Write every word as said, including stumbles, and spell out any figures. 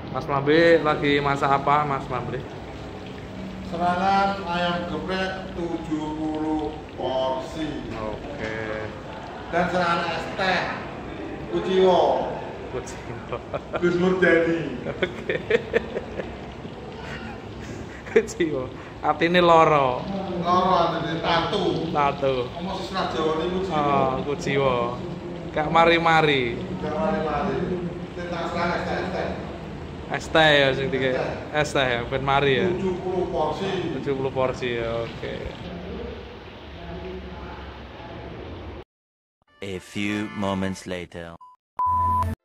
Mas Mambe lagi masak apa, Mas Mambe? Serangan ayam geprek tujuh puluh porsi. Oke. Dan serangan es teh Kuciwo. Kuciwo. Gus Murjani. Oke. Kuciwo. Artinya loro. Loro artinya tatu. Tatu. Ngomong sisna Jawa ini Kuciwo. Oh, Kuciwo. Gak mari-mari. Gak mari-mari. Tentang serangan es teh es teh. Es teh ya sing dike. Es teh ya, ben mari ya. tujuh puluh porsi. tujuh puluh porsi ya, oke. A few moments later.